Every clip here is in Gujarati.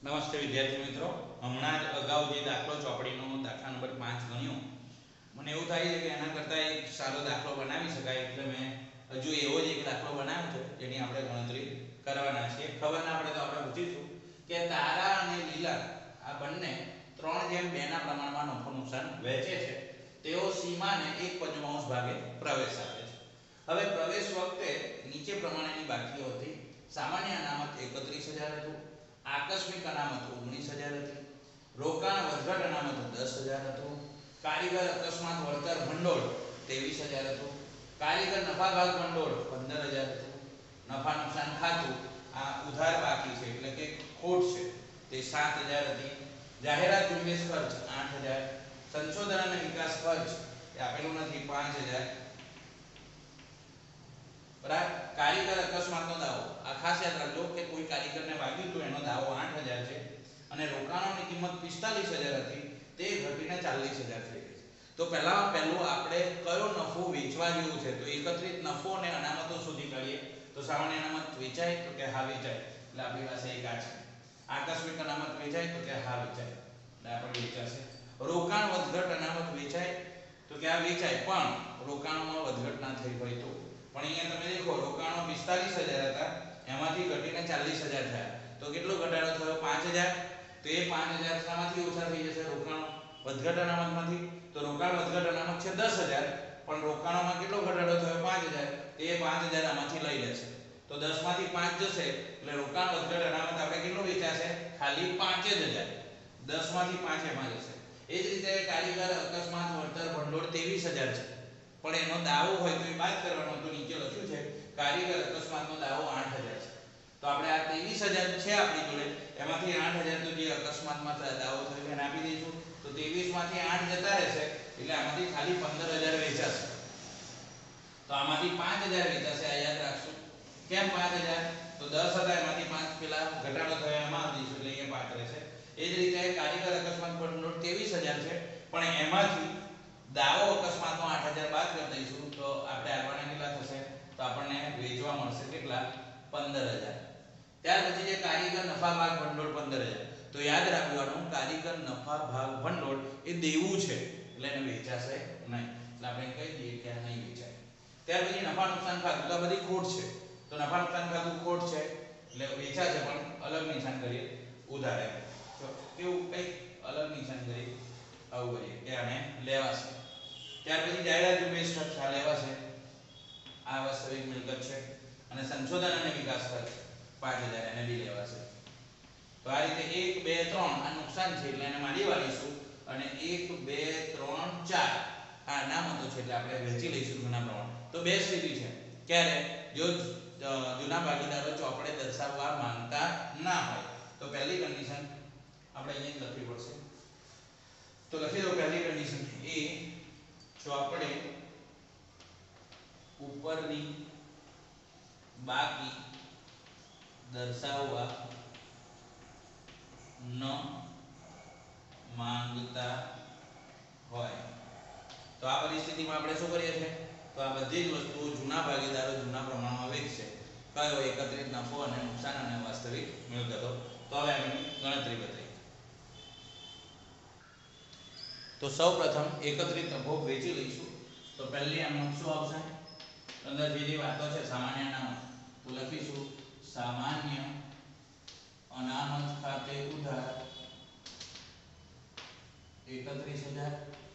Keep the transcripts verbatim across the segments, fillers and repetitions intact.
નમસ્તે વિદ્યાર્થી મિત્રો, હમણાં જ અગાઉ જે દાખલો ચોપડીનો દાખલા નંબર પાંચ ગણ્યો, મને એવું થાય છે કે એના કરતાં એક સારો દાખલો બનાવી શકાય, એટલે મેં હજુ એવો જ એક દાખલો બનાવ્યો છે જેની આપણે ગણતરી કરવાના છીએ. ખબર ના પડે તો આપણે પૂછીશું કે તારા અને લીલા આ બંને ત્રણ જેમ બે ના પ્રમાણમાં નફો નુકસાન વહેંચે છે. તેઓ સીમાને એક પંચમાંશ ભાગે પ્રવેશ આપે છે. હવે પ્રવેશ વખતે નીચે પ્રમાણેની બાકીઓ હતી. સામાન્ય અનામત એકત્રીસ હજાર હતું, આકસ્મિક અનામત ઓગણીસ હજાર હતી, રોકાણ વધઘટ અનામત દસ હજાર હતું, કારીગર અકસ્માત વળતર ભંડોળ ત્રેવીસ હજાર હતું, કારીગર નફા ભાગ ભંડોળ પંદર હજાર હતું, નફા નુકસાન ખાતું આ ઉધાર બાકી છે એટલે કે ખોટ છે તે સાત હજાર હતી, જાહેરાત ઝુંબેશ ખર્ચ આઠ હજાર, સંશોધન અને વિકાસ ખર્ચ એ આપેલું નથી પાંચ હજાર, બરાબર. કારીગર અકસ્માતનો દાવો આ ખાસ યાદ રાખજો કે કોઈ કારીગરને વાગ્યું તો એનો દાવો આઠ હજાર છે અને રોકાણોની કિંમત પિસ્તાલીસ હજાર હતી તે ઘટીને ચાલીસ હજાર થઈ ગઈ છે. તો પહેલામાં પહેલું આપણે કયો નફો વેચવા જેવું છે, તો એકત્રિત નફો અને અનામતો શોધી કાઢીએ. તો સામાન્ય અનામત વેચાય, તો કે હા વેચાય, એટલે આપણી પાસે એક આ છે. આકસ્મિક અનામત વેચાય, તો કે હા વેચાય, એટલે આપણે વેચાશે. રોકાણ વધઘટ અનામત વેચાય, તો કે આ વેચાય પણ રોકાણોમાં વધઘટ ના થઈ હોય તો. પણ અહીંયા તમે દેખો રોકાણો પિસ્તાલીસ હજાર હતા, એમાંથી ઘટીને ચાલીસ હજાર થયા, તો કેટલો ઘટાડો થયો પાંચ હજાર. તો એ પાંચ હજાર શામાંથી ઓછા થઈ જશે? રોકાણો વધઘટ અનામતમાંથી. તો રોકાણ વધઘટ અનામત છે દસ હજાર, પણ રોકાણોમાં કેટલો ઘટાડો થયો પાંચ હજાર, તો એ પાંચ હજાર આમાંથી લઈ લેશે. તો દસ માંથી પાંચ જશે એટલે રોકાણ વધઘટ અનામત આપણે કેટલું વેચાશે? ખાલી પાંચ જ હજાર. દસ માંથી પાંચ એમાં જશે. એ જ રીતે કારીગર અકસ્માત વળતર ભંડોળ ત્રેવીસ હજાર છે, પણ એનો દાવો હોય તો એ બાદ કરવાનો. તો નીચે લખ્યું છે કારીગર અકસ્માતનો દાવો આઠ હજાર છે, તો આપણે આ ત્રેવીસ હજાર છે આપણી જોડે, એમાંથી આઠ હજાર તો જે અકસ્માતમાં દાવો થયો એને આપી દઈશું. તો ત્રેવીસ માંથી આઠ જતા રહેશે એટલે આમાંથી ખાલી પંદર હજાર વેચાશે. તો આમાંથી પાંચ હજાર વેચાશે, આ યાદ રાખશું. કેમ પાંચ હજાર? તો દસ હતા એમાંથી પાંચ પેલા ઘટાડો થયો એમાં આપી દઈશું એટલે અહીંયા પાંચ રહેશે. એ જ રીતે કારીગર અકસ્માત ભંડોળ ત્રેવીસ હજાર છે, પણ એમાંથી દાવો અકસ્માતનો આઠ હજાર બાદ કરી દઈશું તો આપણે આગળના કેટલા થશે? તો આપણને વેચવા મળશે કેટલા? પંદર હજાર. ત્યાર પછી જે કારીગર નફા ભાગ ભંડોળ પંદર હજાર, તો યાદ રાખવાનું કારીગર નફા ભાગ ભંડોળ એ દેવું છે એટલે એને વેચાશે નહીં, એટલે આપણે કહી દઈએ કે આ નહીં વેચાય. ત્યાર પછી નફા નુકસાન ખાતું, તો બધી ખોટ છે, તો નફા નુકસાન ખાતું ખોટ છે એટલે વેચાશે પણ અલગ નિશાન કરીએ ઉધાર. તો કેવું કંઈક અલગ નિશાન કરીએ, આવું કરીએ કે આને લેવાશે. ત્યાર પછી જાહેરાત ઝુંબેશ ખર્ચ આ લેવાશે, આ વાસ્તવિક મિલકત છે. અને સંશોધન અને વિકાસ ખર્ચ પાંચ હજાર એને બી લેવાશે. તો આ રીતે એક બે ત્રણ આ નુકસાન છે એટલે એને મારી વાળીશું, અને એક બે ત્રણ ચાર આ અનામતો છે એટલે આપણે વહેંચી લઈશું જૂના પ્રમાણે. તો બે સ્થિતિ છે, ક્યારે? જો જૂના ભાગીદારો ચોપડે દર્શાવવા માંગતા ના હોય તો પહેલી કન્ડિશન આપણે અહીંયા જ લખવી પડશે. તો લખી દો પહેલી કન્ડિશન એ ચોપડે ઉપરની બાકી દર્શાવવા ન માંગતા હોય. તો આ પરિસ્થિતિમાં આપણે શું કરીએ છીએ? તો આ બધી જ વસ્તુઓ જૂના ભાગીદારો જૂના પ્રમાણમાં વેચશે. કયો? એકત્રિત નફો અને નુકસાન અને વાસ્તવિક મિલકતો. તો હવે એની ગણતરી બતાવીએ. તો સૌ પ્રથમ એકત્રિત નફો વેચી લઈશું. તો પહેલી આમાં શું આવશે? અંદર જે જે વાતો છે સામાન્ય અનામત, તો લખીશું સામાન્ય અનામત ખાતે ઉધાર એકત્રીસ હજાર.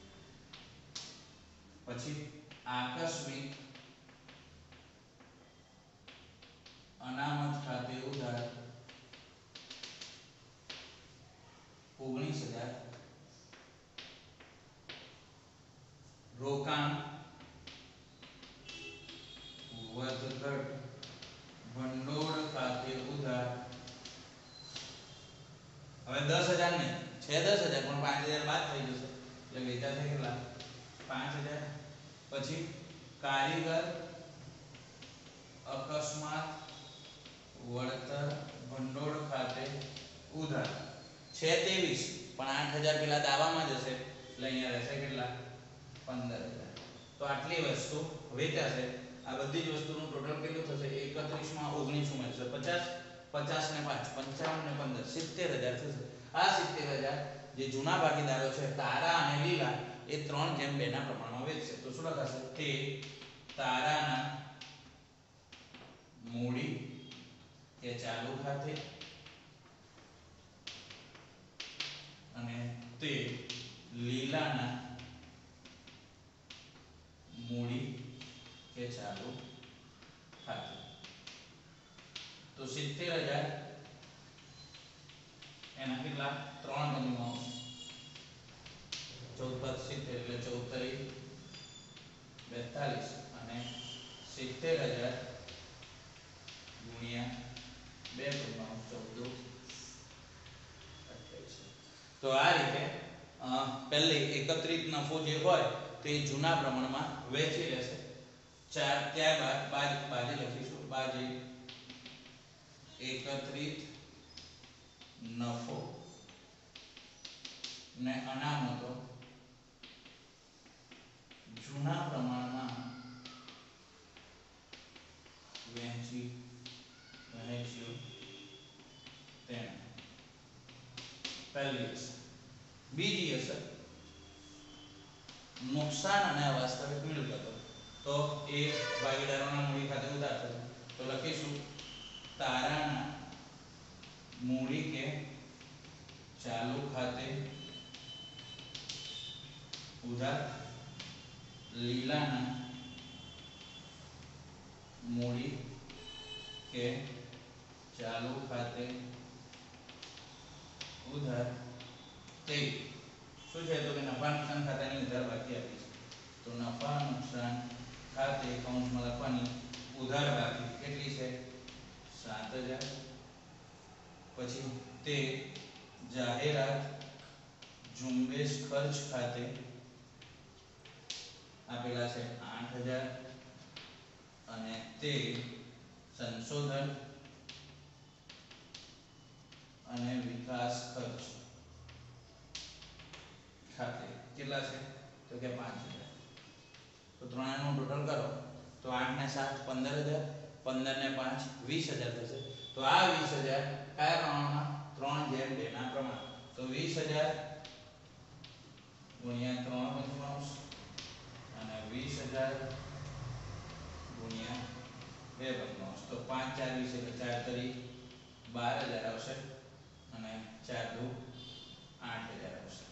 પછી આકસ્મિક અનામત ખાતે ઉધાર ઓગણીસ હજાર. રોકાણ વધઘટ ભંડોળ ખાતે ઉધાર, હવે દસ હજાર નહીં છે, દસ હજાર પણ પાંચ હજાર બાદ થઈ જશે એટલે વેચાશે કેટલા? પાંચ હજાર. પછી કારીગર અકસ્માત વળતર ભંડોળ ખાતે ઉધાર છે ત્રેવીસ, પણ આઠ હજાર પેલા દાવામાં જશે એટલે અહીંયા રહેશે કેટલા? પંદર હજાર. તો આટલી વસ્તુ વેચાશે. આ બધી જ વસ્તુનું ટોટલ કેટલું થશે? એકત્રીસ માં ઓગણીસ ઉમેરશે પચાસ, પચાસ ને પાંચ પંચાવન ને પંદર સિત્તેર હજાર થશે. આ સિત્તેર હજાર જે જૂના ભાગીદારો છે તારા અને લીલા એ ત્રણ જેમ બે ના પ્રમાણમાં વેચશે. તો શું લખાશે? તે તારાના મૂડી કે ચાલુ ખાતે અને તે લીલાના મૂડી કે ચાલુ ખાતે. તો સિત્તેર હજાર એના કેટલા? ત્રણ બનીમાં ચૌદ પદ સિત્તેર એટલે ચૌદ તરી બેતાલીસ અને સિત્તેર હજાર ગુણ્યા બે બનીમાં ચૌદ અઠ્યાવીસ. તો આ રીતે પહેલી એકત્રિત નફો જે હોય તે જૂના પ્રમાણમાં વેચી લેશે. ચાર ત્યારબાદ બાજ બાજી લખીશું. બાજી એકત્રિત નફો ને અનામતો જૂના પ્રમાણમાં વહેંચી વહેંચ્યું તેમ. પહેલી અસર. બીજી અસર નુકસાન અને અવાસ્તવિક મિલકતો. તો એ ભાગીદારોના મૂડી ખાતે ઉધાર થશે. તો લખીશું તારાના મૂડી કે ચાલુ ખાતે ઉધાર, લીલાના મૂડી કે ચાલુ ખાતે ઉધાર. તે શું છે? તો કે નફા નુકસાન ખાતાની ઉધાર બાકી આપી છે. તો નફા નુકસાન ખાતે કૌંસમાં લખવાની ઉધાર બાકી કેટલી છે? સાત હજાર. પછી તે જાહેરાત ઝુંબેશ ખર્ચ ખાતે આપેલા છે આઠ હજાર અને તે સંશોધન અને વિકાસ ખર્ચ ખાતે કેટલા છે? તો કે પાંચ હજાર. તો ત્રણેયનું ટોટલ કરો તો આઠ ને સાત પંદર હજાર, પંદર ને પાંચ વીસ હજાર થશે. તો આ વીસ હજાર કયા પ્રમાણમાં? ત્રણ જેમ બે ના પ્રમાણ. તો વીસ હજાર ગુણ્યા ત્રણ પંચાંશ અને વીસ હજાર ગુણ્યા બે પંચાંશ. તો પાંચ ચાર વીસ એટલે ચાર તરી બાર હજાર આવશે અને ચાર દુ આઠ હજાર આવશે.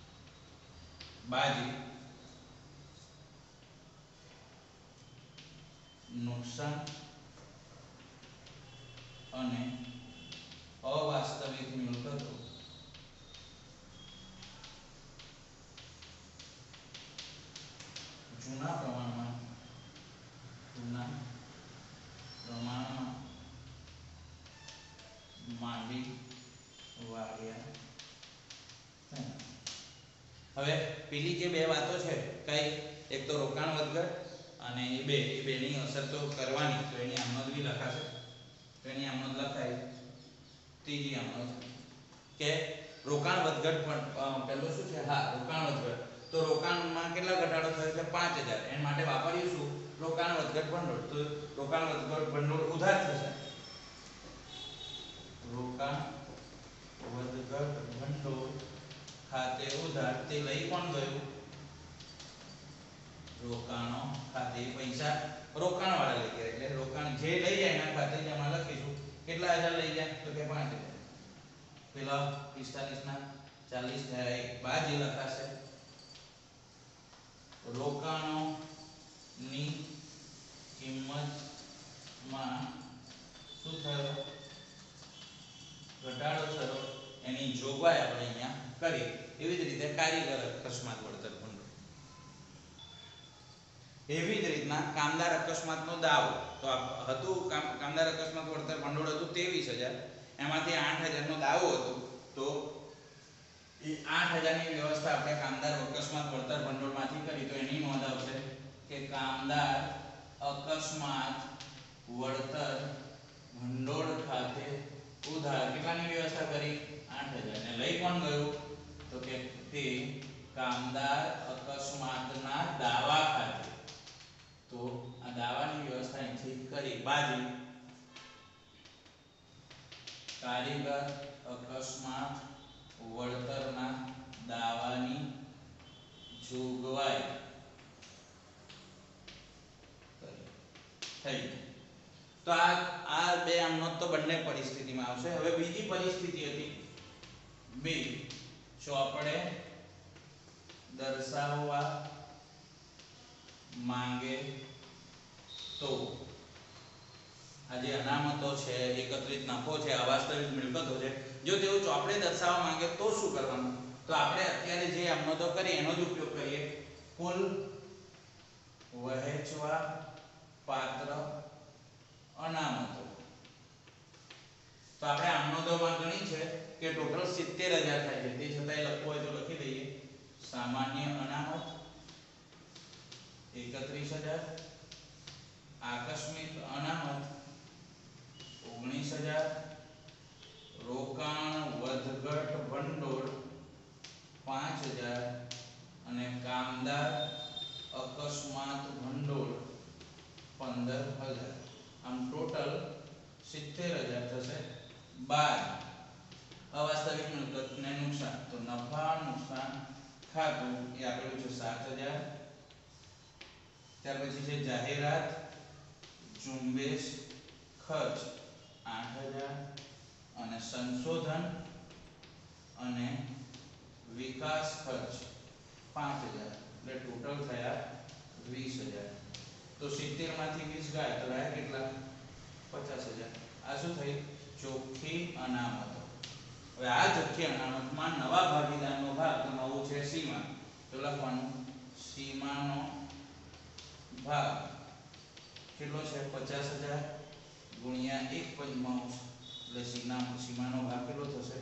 બાજી નુકસાન અને અવાસ્તવિક મિલકતો જૂના પ્રમાણમાં જૂના પ્રમાણમાં માંડી વાળ્યા. હવે પેલી જે બે વાતો છે કઈ? એક તો રોકાણ વધઘટ અને એ બે એ બેની અસર તો કરવાની. તો એની આમનોંધ બી લખાશે. તો એની આમનોંધ લખાય. ત્રીજી આમનોંધ કે રોકાણ વધઘટ પણ પહેલું શું છે? હા, રોકાણ વધઘટ. તો રોકાણમાં કેટલા ઘટાડો થયો છે? પાંચ હજાર. એના માટે વાપર્યું શું? રોકાણ વધઘટ ભંડોળ. તો રોકાણ વધઘટ ભંડોળ ઉધાર થશે. રોકાણ વધઘટ ભંડોળ ખાતે ઉધાર. તે લઈ કોણ ગયું? રોકાણો ખાતે. પૈસા રોકાણ વાળા લઈ ગયા એટલે રોકાણ જે લઈ જાય એના ખાતે જમા લખીશું. કેટલા હજાર લઈ જાય? તો કે પાંચ હજાર. પેલા પિસ્તાલીસ ના ચાલીસ થયા. એક બાજી લખાશે રોકાણોની કિંમતમાં શું થયો? ઘટાડો થયો. એની જોગવાઈ આપણે અહીંયા કરી. એવી જ રીતે કારીગર અકસ્માત વળતર ભંડોળ. એવી જ રીતના કામદાર અકસ્માતનો દાવો. તો હતું કામદાર અકસ્માત વળતર ભંડોળ હતું ત્રેવીસ હજાર. એમાંથી આઠ હજાર નો દાવો હતો. તો એ આઠ હજાર ની વ્યવસ્થા આપણે કામદાર અકસ્માત વળતર ભંડોળમાંથી કરી. તો એની નોંધ આવશે કે કામદાર અકસ્માત વળતર ભંડોળ ખાતે ઉધાર કેટલાની વ્યવસ્થા કરી? આઠ હજાર. ને લઈ કોણ ગયું? તો કે તે કામદાર અકસ્માતના દાવા ખાતે. તો આ દાવાની વ્યવસ્થા અહીંથી કરી. બાજી કારીગર અકસ્માત વળતરના દાવાની જોગવાઈ થઈ. તો આ આ બે આમનો તો બંને પરિસ્થિતિમાં આવશે. હવે બીજી પરિસ્થિતિ હતી બે, ચોપડે દર્શાવવા માંગે તો આ જે અનામતો છે, એકત્રિત નફો છે, અવાસ્તવિક મિલકતો છે, જો તેઓ ચોપડે દર્શાવવા માંગે તો શું કરવાનું? તો આપણે અત્યારે જે અમનતો કરી એનો જ ઉપયોગ કરીએ. કુલ વહેંચવા પાત્ર અનામતો. તો આપણે અમનતોમાં ગણી છે કે ટોટલ સિત્તેર હજાર થાય છે. તે છતાંય લખવું હોય તો લખી દઈએ. સામાન્ય અનામત એકત્રીસ હજાર, આકસ્મિક અનામત ઓગણીસ હજાર, રોકાણ વધઘટ ભંડોળ પાંચ હજાર અને કામદાર અકસ્માત ભંડોળ પંદર હજાર. આમ ટોટલ સિત્તેર હજાર થશે. બાદ અવાસ્તવિક મિલકતને નુકસાન, તો નફા નુકસાન ખાતું એ આપેલું છે સાત હજાર. ત્યાર પછી છે જાહેરાત ઝુંબેશ ખર્ચ આઠ હજાર અને સંશોધન અને વિકાસ ખર્ચ પાંચ હજાર. એટલે ટોટલ થયા વીસ હજાર. તો સિત્તેર માંથી વીસ ગયા તો રહ્યા કેટલા? પચાસ હજાર. આ શું થઈ? ચોખ્ખી અનામતો. હવે આ ચોખ્ખી અનામતમાં નવા ભાગીદારનો ભાગ તો નવું છે સીમા. તો લખવાનું સીમાનો ભાગ કેટલો છે? પચાસ હજાર ગુણ્યા એક પંચમાંશ એટલે સીમા સીમાનો ભાગ કેટલો થશે?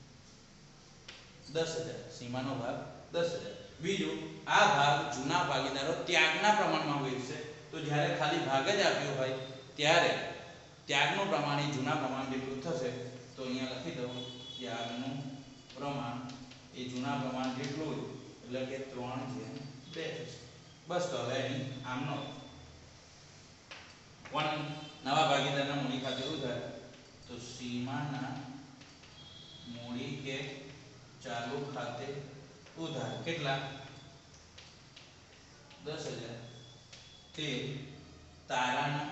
દસ હજાર. સીમાનો ભાગ દસ હજાર. બીજું, આ ભાગ જૂના ભાગીદારો ત્યાગના પ્રમાણમાં વહેંચશે. તો જ્યારે ખાલી ભાગ જ આપ્યો હોય ત્યારે ત્યાગનું પ્રમાણ એ જૂના પ્રમાણ જેટલું થશે. તો અહીંયા લખી દઉં ત્યાગનું પ્રમાણ એ જૂના પ્રમાણ જેટલું, એટલે કે ત્રણ જેમ બે થશે. બસ. તો હવે અહીં આમનો પણ નવા ભાગીદારના મૂડી ખાતે ઉધાર, તો સીમાના મૂડી કે ચાલુ ખાતે ઉધાર કેટલા? દસ હજાર. તે તારાના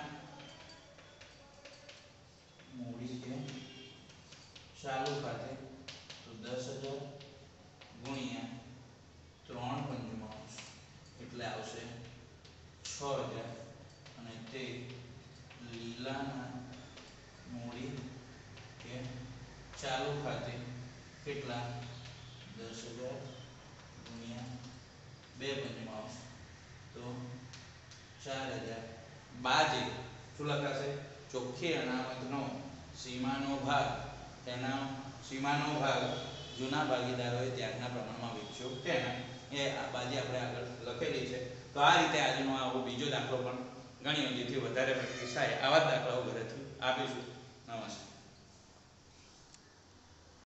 મૂડી કે ચાલુ ખાતે, તો દસ હજાર ગુણ્યા ત્રણ પંચમાંશ એટલે આવશે છ હજાર. અને તે લીલાના મૂડી કે ચાલુ ખાતે કેટલા? દસ હજાર ગુણ્યા બે પંચમાંશ તો ચાર હજાર. બાજે શું લખાશે? ચોખ્ખી અનામતનો સીમાનો ભાગ, તેના સીમાનો ભાગ જૂના ભાગીદારોએ ત્યાગના પ્રમાણમાં વેચ્યો તેના, એ આ બાજુ આપણે આગળ લખેલી છે. તો આ રીતે આજનો આવો બીજો દાખલો પણ ગણ્યો, જેથી વધારે પ્રેક્ટિસ થાય. આવા જ દાખલાઓ ઘરેથી આપીશું. નમસ્કાર.